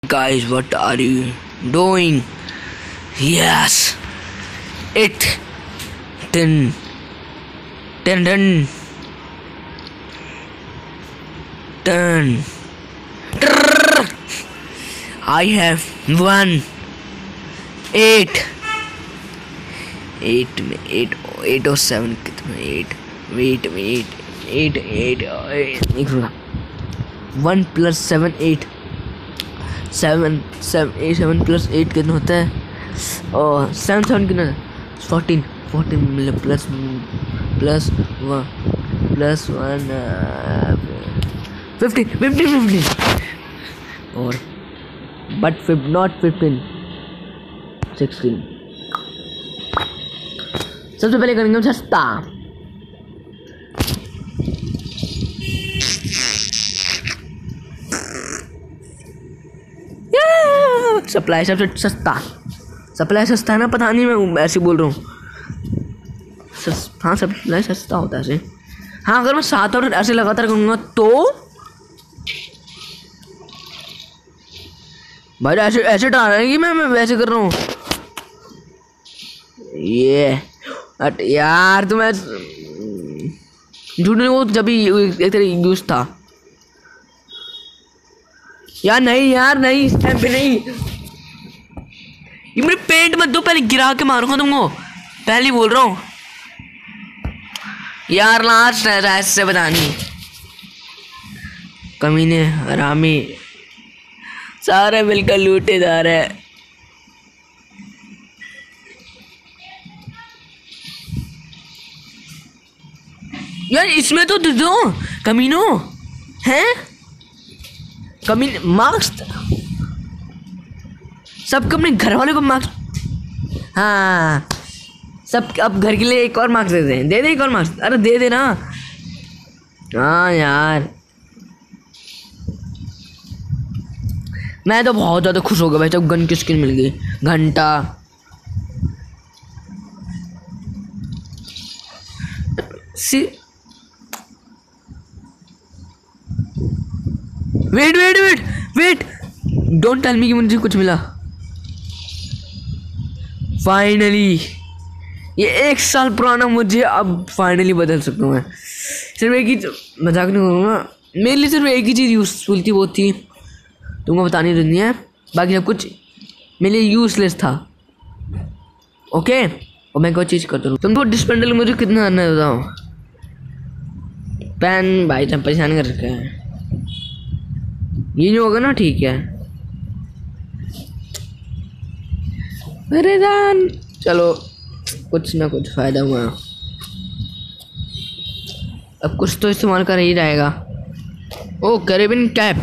Guys, what are you doing? Yes. 8, 10, 10, 10, 10. I have 1, 8, 8 और 7 कितना 8 wait 1 + 7 8 7 + 8 कितना होता है और 7 कितना 14 मतलब प्लस 1 15 और but not 15 16 सबसे पहले करेंगे हम सस्ता सप्लाई सबसे सस्ता है ना, पता नहीं मैं ऐसे बोल रहा हूँ। हाँ सप्लाई सस्ता होता है ऐसे। हाँ अगर मैं 7 ऑर्डर ऐसे लगातार करूँगा तो भाई ऐसे डाल रहा है कि मैं वैसे कर रहा हूँ ये यार। तो मैं झूठ नहीं, वो जब भी एक तरह यूज था यार। नहीं यार नहीं, इस टाइम पे नहीं। ये मेरे पेंट मत दो, पहले गिरा के मारूंगा तुमको, पहले बोल रहा हूँ यार। लास्ट ऐसे बतानी कमीने हरामी सारे मिलकर लूटे जा रहे हैं। यार इसमें तो दो कमीनो हैं, कमीन मार्क्स सबको अपने घर वाले को मार्क्स। हाँ सब अब घर के लिए एक और मार्क्स दे दे एक और मार्क्स। अरे दे दे ना। हाँ यार मैं तो बहुत ज़्यादा खुश हो गया भाई जब गन की स्किन मिल गई। घंटा वेट डोंट टेल मी कि मुझे कुछ मिला। फाइनली ये 1 साल पुराना मुझे अब फाइनली बदल सकता हूँ मैं। सिर्फ एक ही मजाक नहीं करूँगा, मेरे लिए सिर्फ एक ही चीज़ यूजफुल थी, वो थी तुमको बतानी तो नहीं है, बाकी सब कुछ मेरे लिए यूजलेस था। ओके और मैं कोई चीज़ करता हूँ। तुमको डिस्पेंडल मुझे कितना आना है बताओ। पेन भाई सब परेशान कर रखे हैं, ये जो होगा ना ठीक है। अरे जान चलो कुछ ना कुछ फ़ायदा हुआ, अब कुछ तो इस्तेमाल कर ही जाएगा। Oh Caribbean cap,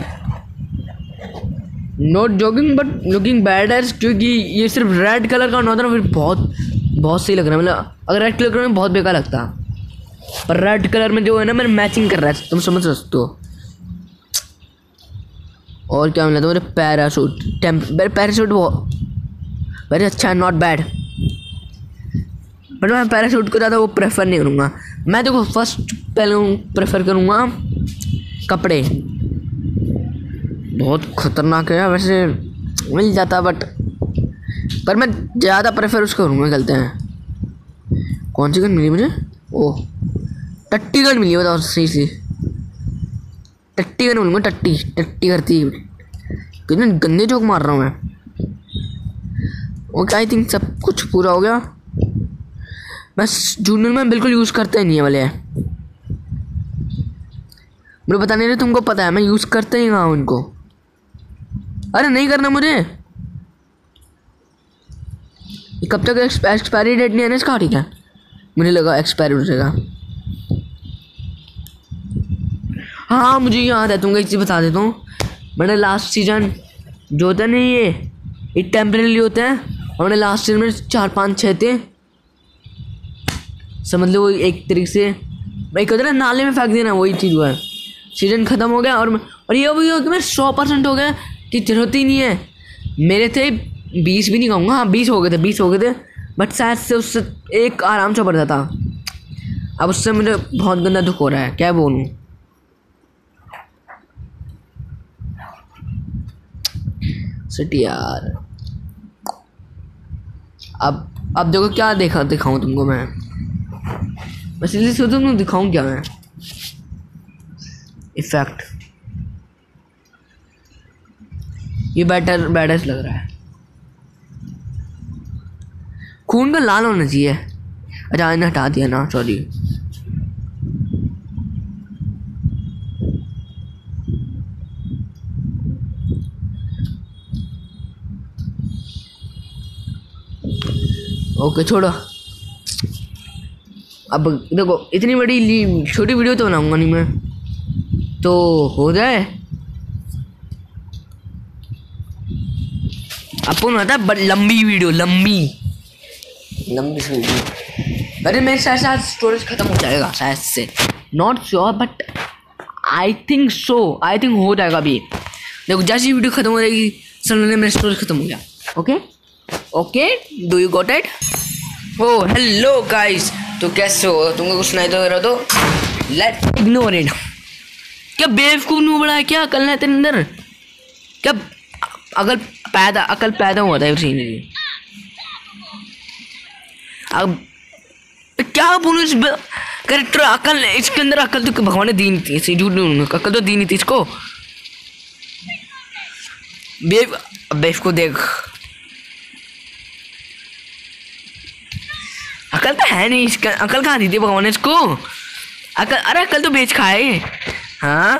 not jogging but looking bad age, क्योंकि ये सिर्फ रेड कलर का होता ना फिर बहुत सही लग रहा है। मतलब अगर रेड कलर में बहुत बेकार लगता, पर रेड कलर में जो है ना मेरे मैचिंग कर रहा है, तुम समझ सकते हो। और क्या मिला था मेरे पैराशूट, पैराशूट बहुत वेरी अच्छा है, नॉट बैड। बट मैं पैराशूट को ज़्यादा वो प्रेफर नहीं करूँगा। मैं देखो फर्स्ट पहले प्रेफर करूँगा कपड़े, बहुत खतरनाक है वैसे, मिल जाता पर मैं ज़्यादा प्रेफर उसको करूँगा। चलते हैं। कौन सी गन मिली मुझे? ओह टट्टी गन मिली, बताओ सही सी टट्टी गन बोलूँगा, टट्टी करती कितने गंदे जोक मार रहा हूँ मैं। ओके आई थिंक सब कुछ पूरा हो गया। बस जूनियर में बिल्कुल यूज़ करते ही नहीं है वाले, मुझे पता नहीं रहे, तुमको पता है मैं यूज़ करते ही कहाँ हूँ उनको। अरे नहीं करना मुझे, कब तक एक्सपायरी डेट नहीं है ना इसका? ठीक है मुझे लगा एक्सपायरी हो जाएगा। हाँ मुझे याद है, तुमको एक चीज़ बता देता हूँ। मैंने लास्ट सीजन जो होता है ना ये टेम्परेरी होते हैं, और मैंने लास्ट सीजन में 4 5 6 थे, समझ लो। एक तरीके से मैं कहते ना नाले में फेंक देना, वही चीज़ हुआ है। सीजन ख़त्म हो गया और ये वही हो कि मैं 100% हो गया कि जरूरत ही नहीं है। मेरे थे 20 भी नहीं कहूँगा, हाँ 20 हो गए थे बट शायद से उससे एक आराम से बढ़ जाता। अब उससे मुझे बहुत गंदा दुख हो रहा है, क्या बोलूँ। सिट यार। अब देखो क्या दिखाऊं तुमको मैं इसलिए सोचो तुमको दिखाऊं क्या मैं। इफेक्ट ये बेटर लग रहा है। खून का लाल होना चाहिए। अच्छा इन्हें हटा दिया ना, सॉरी। ओके छोड़ो। अब देखो इतनी बड़ी छोटी वीडियो तो बनाऊंगा नहीं मैं, तो हो जाए। आपको आता है लंबी वीडियो, लंबी सी वीडियो। अरे मेरे शायद स्टोरेज खत्म हो जाएगा शायद से, not sure but I think so. I think हो जाएगा अभी। देखो जैसी वीडियो खत्म हो जाएगी समझ मेरा स्टोरेज खत्म हो गया। Okay okay, do you got it? Oh hello guys, तो कैसे हो? तुमको कुछ नहीं तो रहा तो लेट इग्नोर इट। क्या बेवकूफ नहीं बड़ा है क्या? अकल है तेरे अंदर क्या? अकल पैदा हुआ था उसी ने। अब क्या बोलूं इस कैरेक्टर? अकल इसके अंदर अकल तो भगवान ने दी नहीं थी, इसे झूठ नहीं, अकल तो दी नहीं थी इसको। बेव को देख, अकल तो है नहीं इसका। अकल कहाँ दी थी भगवान ने इसको? अकल, अरे अकल तो बेच खाए। हाँ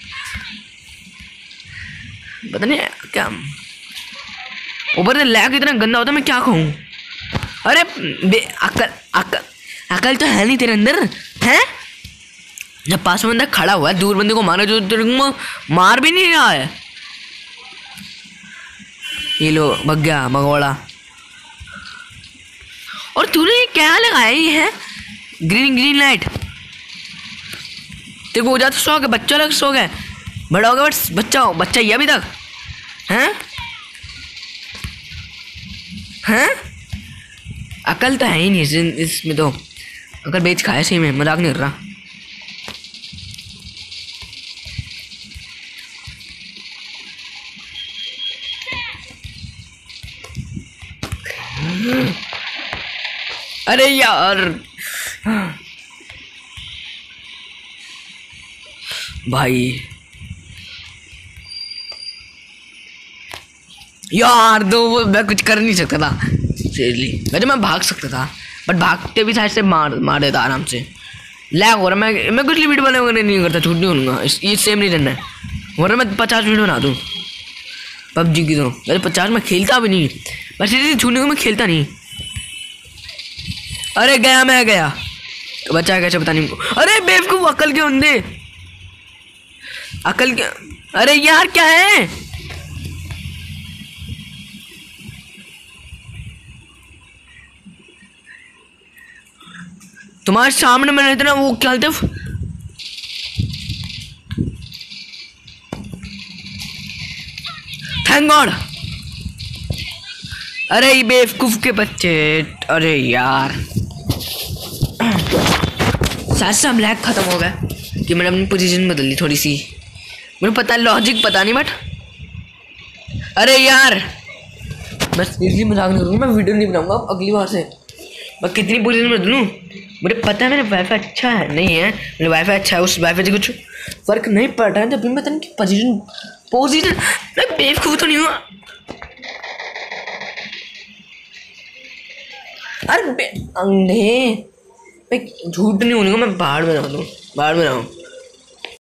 पता नहीं क्या ऊपर से लैग इतना गंदा होता, मैं क्या कहूँ? अरे अकल तो है नहीं तेरे अंदर है। जब पास में बंदा खड़ा हुआ है, दूर बंदे को मारा जो तेरे को मार भी नहीं रहा है। ये लो भग गया भगवाड़ा। और तूने ये क्या लगाया ये है? Green light. तेरे को हो जाता शौक है, बच्चा लग शौक है। बड़ा होगा बट बच्चा ही अभी तक हैं? अकल तो है ही नहीं इसमें तो। अकल बेच खाया सही में, मजाक नहीं कर रहा। अरे यार भाई यार दो, मैं कुछ कर नहीं सकता था सीरियसली। वैसे मैं भाग सकता था बट भागते भी साइड से मार देता आराम से। लैग हो रहा। मैं कुछ वीडियो बनाने नहीं करता, छूट नहीं होगा। ये सेम नहीं रहना है, वरना मैं 50 वीडियो बना दूँ पबजी की। तो वैसे 50 में खेलता भी नहीं, बस इसी छूटने को मैं खेलता नहीं। अरे मैं गया बच्चा है कैसे पता नहीं। अरे बेवकूफ, अकल के बंदे, अकल के। अरे यार क्या है? तुम्हारे सामने मैंने इतना वो क्या बोलते, थैंक गॉड। अरे ये बेवकूफ के बच्चे। अरे यार साथ से हम लैग खत्म हो गया कि मैंने अपनी पोजीशन बदल ली थोड़ी सी। मुझे पता है लॉजिक पता नहीं बट अरे यार बस इजली मजाक नहीं करूँगा। मैं वीडियो नहीं बनाऊंगा अगली बार से। मैं कितनी पोजीशन बदलूँ? मुझे पता है मेरा वाईफाई अच्छा है नहीं है, मेरा वाईफाई अच्छा है, उस वाईफाई से कुछ फर्क नहीं पड़ रहा है। जब भी मैं पता नहीं पोजीशन मैं बेवकूफ तो नहीं हुआ। अरे अंधे, मैं झूठ नहीं होने को, मैं बाहर में रहूँ।